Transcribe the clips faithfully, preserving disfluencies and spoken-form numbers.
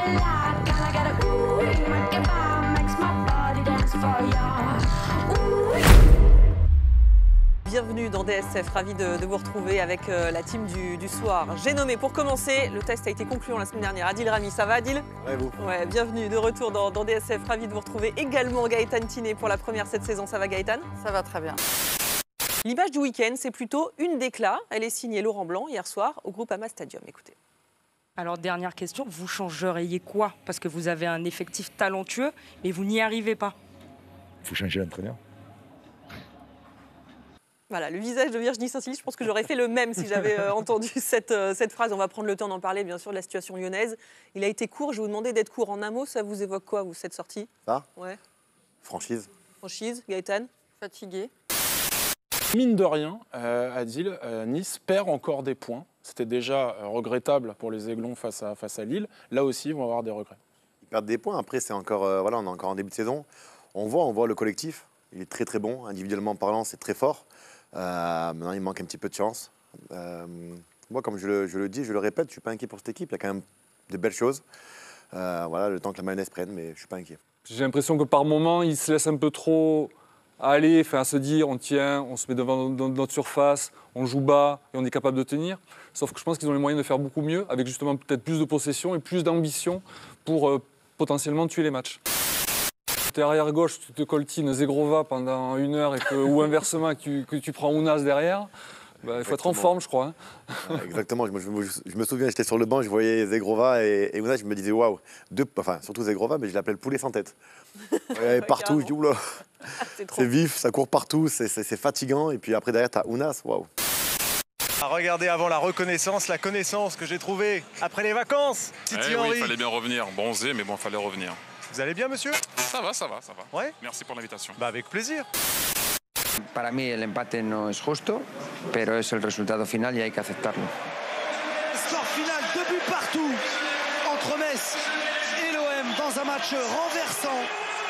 Bienvenue dans D S F, ravi de, de vous retrouver avec euh, la team du, du soir. J'ai nommé pour commencer, le test a été concluant la semaine dernière. Adil Rami, ça va Adil? Ouais, vous. Ouais, bienvenue de retour dans, dans D S F, ravi de vous retrouver. Également Gaëtan Tiné pour la première cette saison, ça va Gaëtan? Ça va très bien. L'image du week-end, c'est plutôt une déclat. Elle est signée Laurent Blanc hier soir au Groupama Stadium. Écoutez. Alors, dernière question, vous changeriez quoi? Parce que vous avez un effectif talentueux, mais vous n'y arrivez pas. Il faut changer l'entraîneur. Voilà, le visage de Virginie Saint-Silly, je pense que j'aurais fait le même si j'avais euh, entendu cette, euh, cette phrase. On va prendre le temps d'en parler, bien sûr, de la situation lyonnaise. Il a été court, je vais vous demander d'être court. En un mot, ça vous évoque quoi, vous, cette sortie? Ça Ouais. Franchise. Franchise, Gaëtan? Fatigué. Mine de rien, euh, Adil, euh, Nice perd encore des points. C'était déjà euh, regrettable pour les Aiglons face à, face à Lille. Là aussi, ils vont avoir des regrets. Ils perdent des points. Après, c'est encore, euh, voilà, on est encore en début de saison. On voit, on voit le collectif. Il est très très bon. Individuellement parlant, c'est très fort. Euh, maintenant, il manque un petit peu de chance. Euh, moi, comme je le, je le dis, je le répète, je ne suis pas inquiet pour cette équipe. Il y a quand même de belles choses. Euh, voilà, le temps que la mayonnaise prenne, mais je ne suis pas inquiet. J'ai l'impression que par moments, ils se laissent un peu trop aller, enfin, à se dire on tient, on se met devant notre surface, on joue bas et on est capable de tenir. Sauf que je pense qu'ils ont les moyens de faire beaucoup mieux, avec justement peut-être plus de possession et plus d'ambition pour euh, potentiellement tuer les matchs. Tu es arrière gauche, tu te coltines Zegrova pendant une heure et que, ou inversement que tu, que tu prends Ounas derrière, bah, il faut être en forme, je crois. Hein. Ouais, exactement, je me, je, me, je me souviens, j'étais sur le banc, je voyais Zegrova et, et Ounas, je me disais waouh, enfin surtout Zegrova, mais je l'appelais le poulet sans tête. Ouais, partout, je dis oula, c'est vif, ça court partout, c'est fatigant, et puis après derrière, tu as Ounas, waouh. Regardez avant la reconnaissance, la connaissance que j'ai trouvée après les vacances. Titi eh Henry. Oui, il fallait bien revenir, bronzé, mais bon, il fallait revenir. Vous allez bien, monsieur? Ça va, ça va, ça va. Ouais. Merci pour l'invitation. Bah, avec plaisir. Para mí el empate no es justo, pero es el resultado final y hay que aceptarlo. Score final, deux buts partout entre Metz et l'O M dans un match renversant.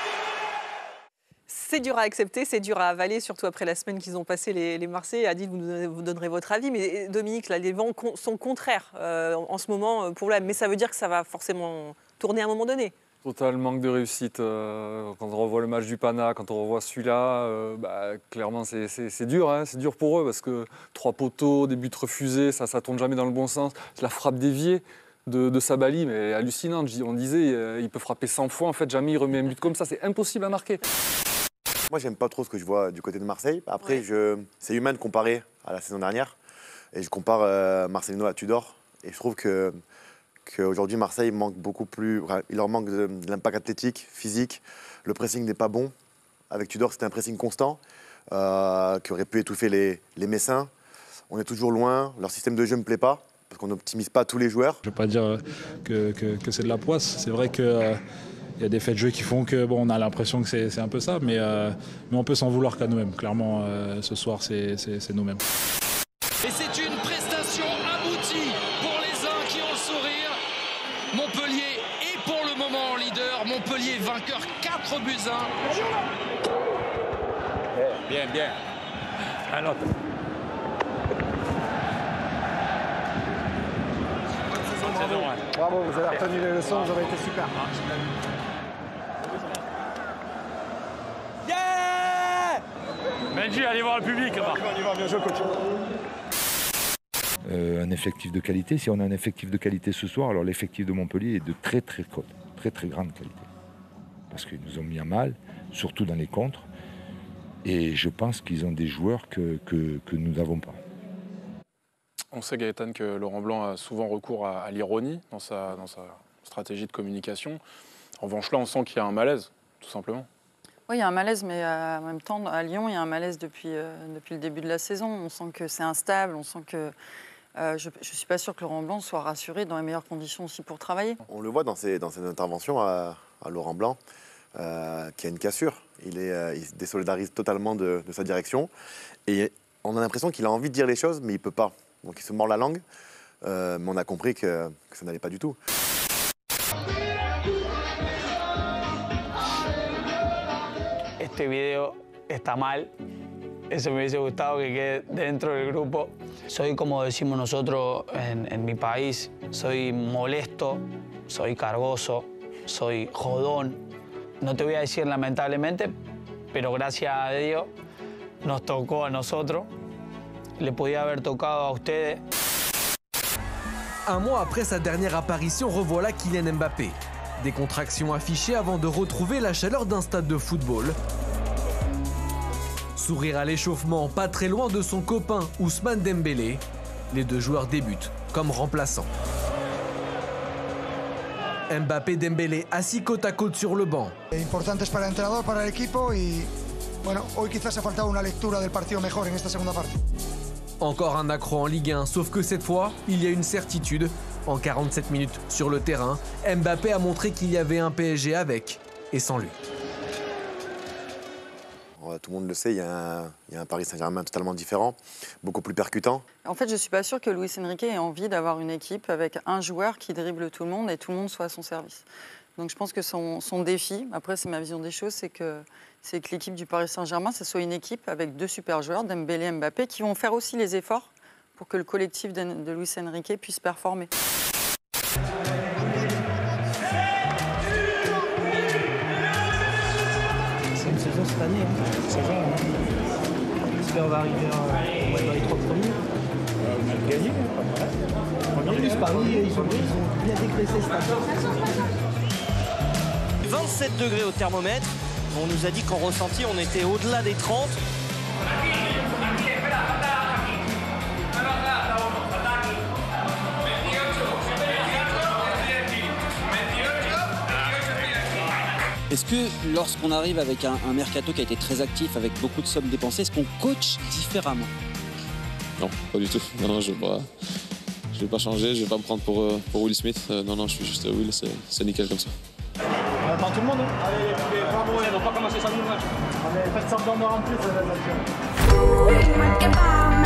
C'est dur à accepter, c'est dur à avaler, surtout après la semaine qu'ils ont passé les, les Marseillais. Adil, vous, nous, vous donnerez votre avis, mais Dominique, là, les vents sont contraires euh, en ce moment pour l'O M, mais ça veut dire que ça va forcément tourner à un moment donné. Total manque de réussite. Euh, quand on revoit le match du Pana, quand on revoit celui-là, euh, bah, clairement c'est dur, hein, c'est dur pour eux parce que trois poteaux, des buts refusés, ça ne tourne jamais dans le bon sens. La frappe déviée de, de Sabali, mais hallucinante. On disait, euh, il peut frapper cent fois, en fait, jamais il remet un but comme ça, c'est impossible à marquer. Moi, j'aime pas trop ce que je vois du côté de Marseille. Après, ouais. c'est humain de comparer à la saison dernière. Et je compare euh, Marcelino à Tudor. Et je trouve que qu'aujourd'hui, Marseille manque beaucoup plus. Il leur manque de, de l'impact athlétique, physique. Le pressing n'est pas bon. Avec Tudor, c'était un pressing constant euh, qui aurait pu étouffer les, les Messins. On est toujours loin. Leur système de jeu ne me plaît pas parce qu'on n'optimise pas tous les joueurs. Je ne veux pas dire que, que, que c'est de la poisse. C'est vrai que. Euh... Il y a des faits de jeu qui font que bon, on a l'impression que c'est un peu ça, mais, euh, mais on peut s'en vouloir qu'à nous-mêmes. Clairement, euh, ce soir, c'est nous-mêmes. Et c'est une prestation aboutie pour les uns qui ont le sourire. Montpellier est pour le moment leader. Montpellier vainqueur quatre buts à un. Bien, bien. Alors. Bravo. Bravo, vous avez retenu les leçons, vous avez été super. Benji, allez voir le public. On y va, bien joué, coach. Euh, un effectif de qualité. Si on a un effectif de qualité ce soir, alors l'effectif de Montpellier est de très très très très grande qualité. Parce qu'ils nous ont mis à mal, surtout dans les contres. Et je pense qu'ils ont des joueurs que, que, que nous n'avons pas. On sait, Gaëtan, que Laurent Blanc a souvent recours à, à l'ironie dans sa, dans sa stratégie de communication. En revanche, là, on sent qu'il y a un malaise, tout simplement. Oui, il y a un malaise, mais euh, en même temps, à Lyon, il y a un malaise depuis, euh, depuis le début de la saison. On sent que c'est instable, on sent que... Euh, je ne suis pas sûre que Laurent Blanc soit rassuré dans les meilleures conditions aussi pour travailler. On le voit dans ses, dans ses interventions à, à Laurent Blanc, euh, qui a une cassure. Il, est, euh, il se désolidarise totalement de, de sa direction. Et on a l'impression qu'il a envie de dire les choses, mais il ne peut pas. Donc il se mord la langue. Euh, mais on a compris que, que ça n'allait pas du tout. Este video está mal, Eso me hubiese gustado que quede dentro del grupo. Soy, como decimos nosotros en, en mi país, soy molesto, soy cargoso, soy jodón. No te voy a decir lamentablemente, pero gracias a Dios nos tocó a nosotros. Le podía haber tocado a ustedes. Un mois après sa dernière apparition, revoilà Kylian Mbappé. Des contractions affichées avant de retrouver la chaleur d'un stade de football. Sourire à l'échauffement, pas très loin de son copain Ousmane Dembélé. Les deux joueurs débutent comme remplaçants. Mbappé, Dembélé, assis côte à côte sur le banc. Importantes para el entrenador, para el equipo y bueno, hoy quizás ha faltado una lectura del partido mejor en esta segunda parte. Encore un accro en Ligue un, sauf que cette fois, il y a une certitude. En quarante-sept minutes sur le terrain, Mbappé a montré qu'il y avait un P S G avec et sans lui. Tout le monde le sait, il y a un, il y a un Paris Saint-Germain totalement différent, beaucoup plus percutant. En fait, je ne suis pas sûre que Luis Enrique ait envie d'avoir une équipe avec un joueur qui dribble tout le monde et tout le monde soit à son service. Donc je pense que son, son défi, après c'est ma vision des choses, c'est que, c'est que l'équipe du Paris Saint-Germain, ce soit une équipe avec deux super joueurs, Dembélé et Mbappé, qui vont faire aussi les efforts pour que le collectif de, de Luis Enrique puisse performer. C'est une saison cette année. Hein. Saison, hein. J'espère qu'on va arriver euh, ouais, dans les trois premiers. Euh, on a gagné, pas mal. En plus, Paris, ils ont, ils ont bien dégraissé cette année. vingt-sept degrés au thermomètre. On nous a dit qu'en ressenti, on était au-delà des trente. Est-ce que lorsqu'on arrive avec un, un mercato qui a été très actif, avec beaucoup de sommes dépensées, est-ce qu'on coach différemment? Non, pas du tout. Non, non, je ne vais, vais pas changer, je ne vais pas me prendre pour, pour Will Smith. Euh, non, non, je suis juste Will, c'est nickel comme ça. On attend tout le monde, hein. Allez, les poupées, bravo, on va pas commencer ça nous match. Allez, faites semblant de remplir, ça va être